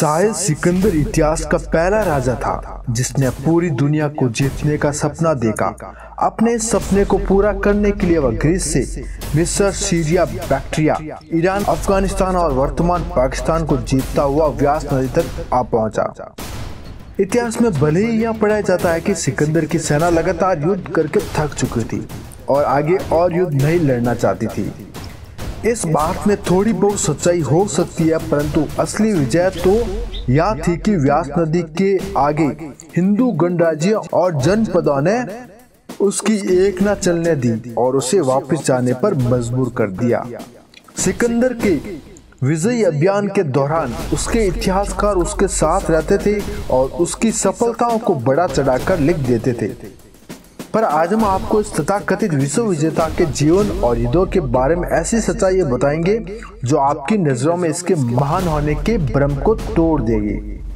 शायद सिकंदर इतिहास का पहला राजा था जिसने पूरी दुनिया को जीतने का सपना देखा। अपने इस सपने को पूरा करने के लिए वह ग्रीस से मिस्र, सीरिया, बैक्ट्रिया, ईरान, अफगानिस्तान और वर्तमान पाकिस्तान को जीतता हुआ व्यास नदी तक आ पहुंचा। इतिहास में भले ही यह पढ़ाया जाता है कि सिकंदर की सेना लगातार युद्ध करके थक चुकी थी और आगे और युद्ध नहीं लड़ना चाहती थी। इस बात में थोड़ी बहुत सच्चाई हो सकती है, परंतु असली विजय तो यह थी कि व्यास नदी के आगे हिंदू गणराज्य और जनपदों ने उसकी एक न चलने दी और उसे वापस जाने पर मजबूर कर दिया। सिकंदर के विजयी अभियान के दौरान उसके इतिहासकार उसके साथ रहते थे और उसकी सफलताओं को बड़ा चढ़ाकर लिख देते थे। पर आज हम आपको इस तथाकथित विश्व विजेता के जीवन और युद्धों के बारे में ऐसी सच्चाई बताएंगे जो आपकी नजरों में इसके महान होने के भ्रम को तोड़ देगी।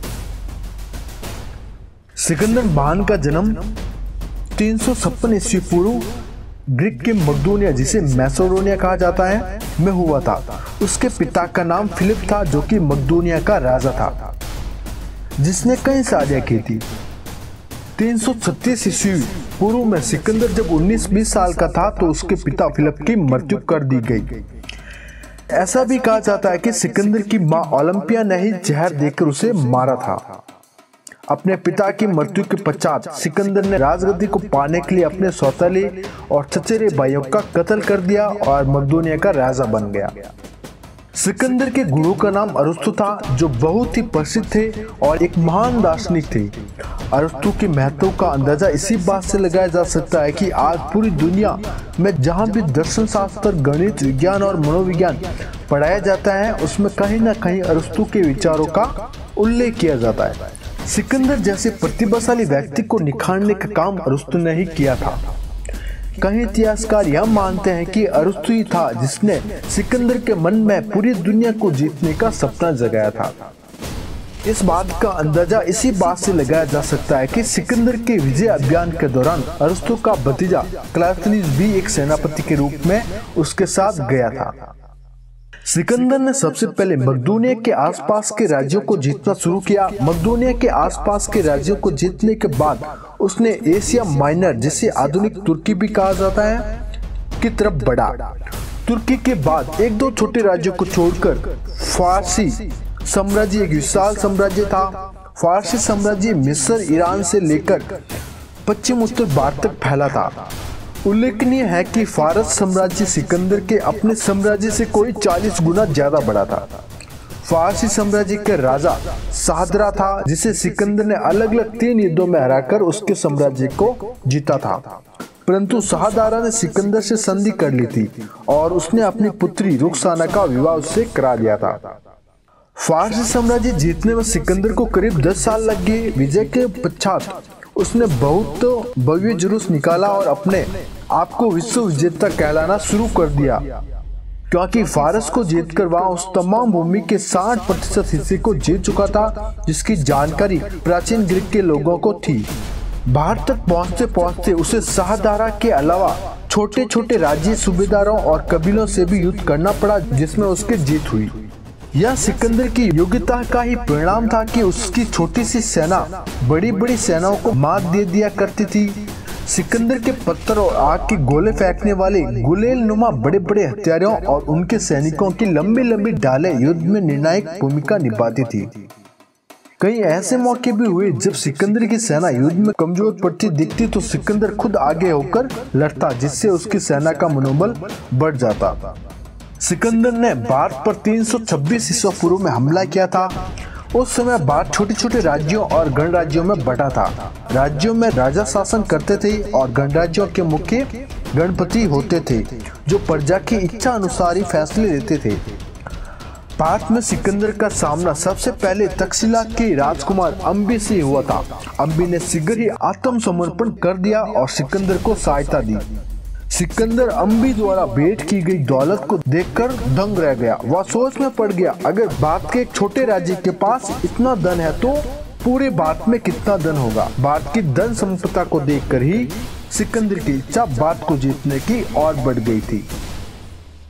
सिकंदर महान का जन्म 356 ईस्वी पूर्व ग्रीक के मकदूनिया, जिसे मैसेडोनिया कहा जाता है, में हुआ था। उसके पिता का नाम फिलिप था जो कि मकदूनिया का राजा था जिसने कई शादियां की थी। 336 ईस्वी पूर्व में सिकंदर जब 19-20 साल का था तो उसके पिता फिलिप की मृत्यु कर दी गई। ऐसा भी कहा जाता है कि सिकंदर की मां ओलंपिया ने ही जहर देकर उसे मारा था। अपने पिता की मृत्यु के पश्चात सिकंदर ने राजगद्दी को पाने के लिए अपने सौतेले और चचेरे भाइयों का कत्ल कर दिया और मकदूनिया का राजा बन गया। सिकंदर के गुरु का नाम अरस्तु था जो बहुत ही प्रसिद्ध थे और एक महान दार्शनिक थे। अरस्तु के महत्व का अंदाजा इसी बात से लगाया जा सकता है कि आज पूरी दुनिया में जहां भी दर्शन शास्त्र, गणित, विज्ञान और मनोविज्ञान पढ़ाया जाता है उसमें कहीं न कहीं अरस्तु के विचारों का उल्लेख किया जाता है। सिकंदर जैसे प्रतिभाशाली व्यक्ति को निखारने का काम अरस्तु ने ही किया था। कई इतिहासकार यह मानते हैं कि अरस्तु ही था जिसने सिकंदर के मन में पूरी दुनिया को जीतने का सपना जगाया था। इस बात का अंदाजा इसी बात से लगाया जा सकता है कि सिकंदर के विजय अभियान के दौरान अरस्तु का भतीजा क्लाइस्थीनिस भी एक सेनापति के रूप में उसके साथ गया था। सिकंदर ने सबसे पहले मकदूनिया के आसपास के राज्यों को जीतना शुरू किया। मकदूनिया के आसपास के राज्यों को जीतने के बाद उसने एशिया माइनर, जिसे आधुनिक तुर्की भी कहा जाता है, की तरफ बढ़ा। तुर्की के बाद एक दो छोटे राज्यों को छोड़कर फारसी साम्राज्य एक विशाल साम्राज्य था। फारसी साम्राज्य मिस्र, ईरान से लेकर पश्चिम उत्तर भारत तक फैला था। उल्लेखनीय है कि फारस साम्राज्य सिकंदर के अपने साम्राज्य से कोई 40 गुना ज्यादा बड़ा था। फारसी साम्राज्य के राजा शाहदरा था जिसे सिकंदर ने अलग अलग 3 युद्धों में हराकर उसके साम्राज्य को जीता था, परंतु शाहदरा ने सिकंदर से संधि कर ली थी और उसने अपनी पुत्री रुखसाना का विवाह उससे करा दिया था। फारसी साम्राज्य जीतने में सिकंदर को करीब 10 साल लग गए। विजय के पश्चात उसने बहुत भव्य जुलूस निकाला और अपने आप को विश्व विजेता कहलाना शुरू कर दिया, क्योंकि फारस को जीतकर वह उस तमाम भूमि के 60% हिस्से को जीत चुका था जिसकी जानकारी प्राचीन ग्रीक के लोगों को थी। भारत तक पहुंचते पहुंचते उसे शाहदरा के अलावा छोटे छोटे राज्य, सूबेदारों और कबीलों से भी युद्ध करना पड़ा जिसमें उसकी जीत हुई। यह सिकंदर की योग्यता का ही परिणाम था कि उसकी छोटी सी सेना बड़ी बड़ी सेनाओं को मात दे दिया करती थी। सिकंदर के पत्थर और आग के गोले फेंकने वाले गुलेल नुमा बड़े बड़े हथियारों और उनके सैनिकों की लंबी लंबी ढालें युद्ध में निर्णायक भूमिका निभाती थी। कई ऐसे मौके भी हुए जब सिकंदर की सेना युद्ध में कमजोर पड़ती दिखती तो सिकंदर खुद आगे होकर लड़ता, जिससे उसकी सेना का मनोबल बढ़ जाता। सिकंदर ने भारत पर 326 ईस्वी पूर्व में हमला किया था। उस समय भारत छोटे छोटे राज्यों और गणराज्यों में बटा था। राज्यों में राजा शासन करते थे और गणराज्यों के मुख्य गणपति होते थे जो प्रजा की इच्छा अनुसार ही फैसले लेते थे। भारत में सिकंदर का सामना सबसे पहले तक्षशिला के राजकुमार अम्बी से हुआ था। अम्बी ने शीघ्र ही आत्मसमर्पण कर दिया और सिकंदर को सहायता दी। सिकंदर अम्बी द्वारा भेंट की गई दौलत को देखकर दंग रह गया। वह सोच में पड़ गया, अगर भारत के एक छोटे राज्य के पास इतना धन है तो पूरे भारत में कितना धन होगा। भारत की धन संपदा को देखकर ही सिकंदर की इच्छा भारत को जीतने की और बढ़ गई थी।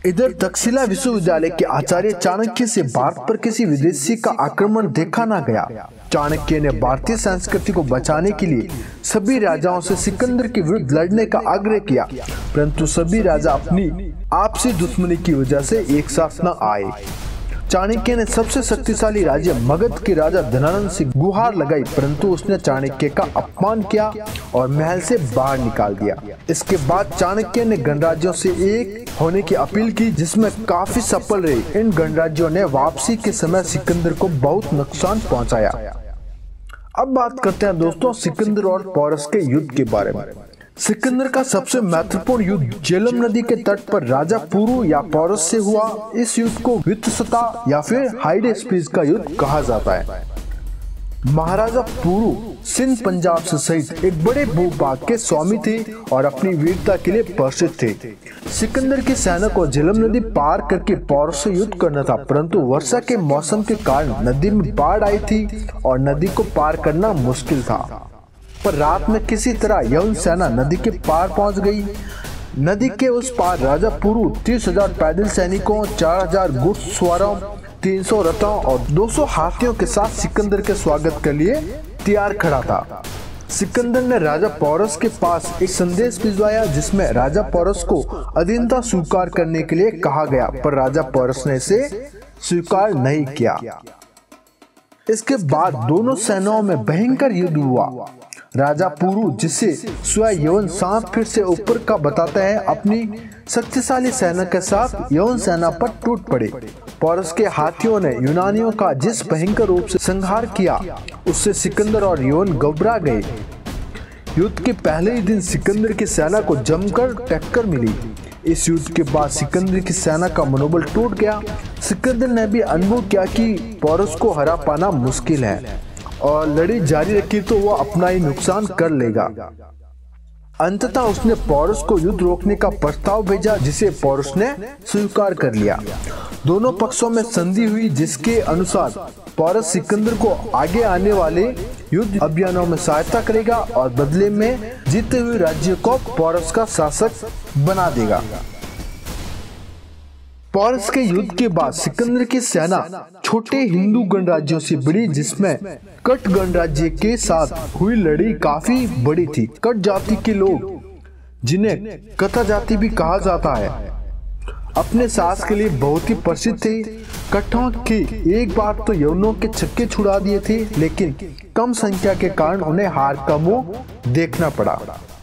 इधर तक्षशिला विश्वविद्यालय के आचार्य चाणक्य से भारत पर किसी विदेशी का आक्रमण देखा ना गया। चाणक्य ने भारतीय संस्कृति को बचाने के लिए सभी राजाओं से सिकंदर के विरुद्ध लड़ने का आग्रह किया, परंतु सभी राजा अपनी आपसी दुश्मनी की वजह से एक साथ न आए। चाणक्य ने सबसे शक्तिशाली राज्य मगध के राजा धनानंद से गुहार लगाई, परंतु उसने चाणक्य का अपमान किया और महल से बाहर निकाल दिया। इसके बाद चाणक्य ने गणराज्यों से एक होने की अपील की, जिसमें काफी सफल रहे। इन गणराज्यों ने वापसी के समय सिकंदर को बहुत नुकसान पहुंचाया। अब बात करते हैं दोस्तों सिकंदर और पोरस के युद्ध के बारे में। सिकंदर का सबसे महत्वपूर्ण युद्ध झेलम नदी के तट पर राजा पुरु या पोरस से हुआ। इस युद्ध को वित्तसता या फिर हाइडेस्पिस का युद्ध कहा जाता है। महाराजा पुरु सिंध पंजाब से सहित एक बड़े भूभाग के स्वामी थे और अपनी वीरता के लिए प्रसिद्ध थे। सिकंदर की सेना को झेलम नदी पार करके पोरस से युद्ध करना था, परंतु वर्षा के मौसम के कारण नदी में बाढ़ आई थी और नदी को पार करना मुश्किल था। पर रात में किसी तरह यवन सेना नदी के पार पहुंच गई। नदी के उस पार राजा पुरु 30,000 पैदल सैनिकों, 4,000 घुड़सवारों, 300 रथों और 200 हाथियों के साथ सिकंदर के स्वागत के लिए तैयार खड़ा था। सिकंदर ने राजा पोरस के पास एक संदेश भिजवाया, जिसमें राजा पोरस को अधीनता स्वीकार करने के लिए कहा गया, पर राजा पोरस ने इसे स्वीकार नहीं किया। इसके बाद दोनों सेनाओं में भयंकर युद्ध हुआ। राजा पुरु, जिसे स्वयं यवन सांप फिर से ऊपर का बताते हैं, अपनी शक्तिशाली सेना के साथ यवन सेना पर टूट पड़े। पोरस के हाथियों ने यूनानियों का जिस भयंकर रूप से संहार किया, उससे सिकंदर और यवन घबरा गए। युद्ध के पहले ही दिन सिकंदर की सेना को जमकर टक्कर मिली। इस युद्ध के बाद सिकंदर की सेना का मनोबल टूट गया। सिकंदर ने भी अनुभव किया कि पोरस को हरा पाना मुश्किल है और लड़ाई जारी रखी तो वो अपना ही नुकसान कर लेगा। अंततः उसने पोरस को युद्ध रोकने का प्रस्ताव भेजा, जिसे पोरस ने स्वीकार कर लिया। दोनों पक्षों में संधि हुई, जिसके अनुसार पोरस सिकंदर को आगे आने वाले युद्ध अभियानों में सहायता करेगा और बदले में जीते हुए राज्य को पोरस का शासक बना देगा। पोरस के युद्ध के बाद सिकंदर की सेना छोटे हिंदू गणराज्यों से बढ़ी, जिसमें कट गणराज्य के साथ हुई लड़ाई काफी बड़ी थी। कट जाति के लोग, जिन्हें कथा जाति भी कहा जाता है, अपने साहस के लिए बहुत ही प्रसिद्ध थे। कट्टों के एक बार तो यवनों के छक्के छुड़ा दिए थे, लेकिन कम संख्या के कारण उन्हें हार का मुंह देखना पड़ा।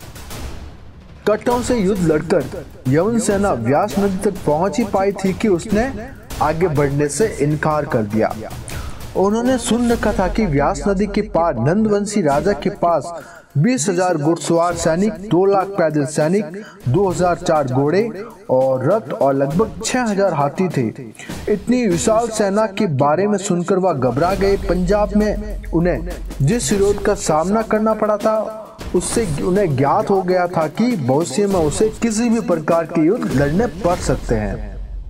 कट्टों से युद्ध लड़कर यवन सेना व्यास नदी तक पहुंच ही पाई थी कि उसने आगे बढ़ने से इनकार कर दिया। उन्होंने सुन रखा था कि व्यास नदी के पार नंदवंशी राजा के पास 20,000 घुड़सवार सैनिक, 2 लाख पैदल सैनिक, 2004 घोड़े और रथ और लगभग 6,000 हाथी थे। इतनी विशाल सेना के बारे में सुनकर वह घबरा गए। पंजाब में उन्हें जिस विरोध का सामना करना पड़ा था, उससे उन्हें ज्ञात हो गया था कि भविष्य में उसे किसी भी प्रकार के युद्ध लड़ने पड़ सकते हैं।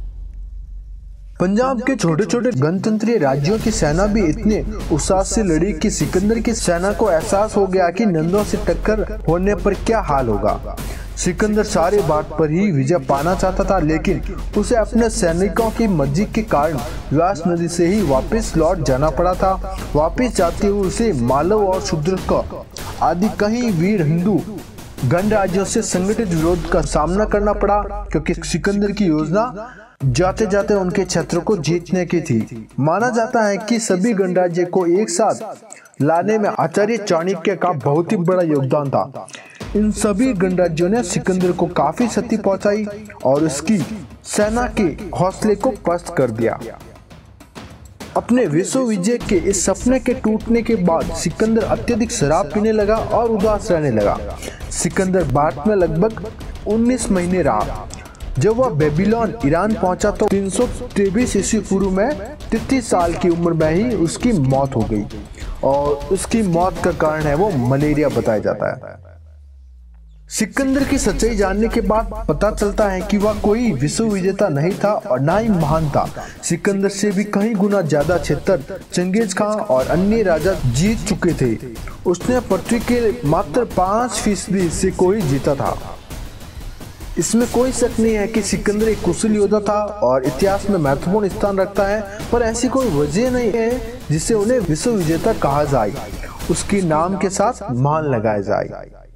पंजाब के छोटे छोटे गणतंत्रीय राज्यों की सेना भी इतने उत्साह से लड़ी कि सिकंदर की सेना को एहसास हो गया कि नंदों से टक्कर होने पर क्या हाल होगा। सिकंदर सारे बात पर ही विजय पाना चाहता था, लेकिन उसे अपने सैनिकों की मर्जी के कारण व्यास नदी से ही वापस लौट जाना पड़ा था। वापस जाते हुए उसे मालव और शूद्र आदि कई वीर हिंदू गणराज्यों से संगठित विरोध का सामना करना पड़ा, क्योंकि सिकंदर की योजना जाते जाते उनके क्षेत्र को जीतने की थी। माना जाता है कि सभी गणराज्य को एक साथ लाने में आचार्य चाणक्य का बहुत ही बड़ा योगदान था। इन सभी गणराज्यों ने सिकंदर को काफी क्षति पहुंचाई और उसकी सेना के हौसले को पस्त कर दिया। अपने विश्व विजय के इस सपने के टूटने के बाद सिकंदर अत्यधिक शराब पीने लगा और उदास रहने लगा। सिकंदर भारत में लगभग 19 महीने रहा। जब वह बेबीलोन ईरान पहुंचा तो 323 ईस्वी पूर्व में 33 साल की उम्र में ही उसकी मौत हो गई और उसकी मौत का कारण है वो मलेरिया बताया जाता है। सिकंदर की सच्चाई जानने के बाद पता चलता है कि वह कोई विश्व विजेता नहीं था और ना ही महान था। सिकंदर से भी कई गुना ज्यादा क्षेत्र चंगेज खान और अन्य राजा जीत चुके थे। उसने पृथ्वी के मात्र 5% हिस्से को ही जीता था। इसमें कोई शक नहीं है कि सिकंदर एक कुशल योद्धा था और इतिहास में महत्वपूर्ण स्थान रखता है, पर ऐसी कोई वजह नहीं है जिससे उन्हें विश्व विजेता कहा जाए, उसके नाम के साथ मान लगाया जाए।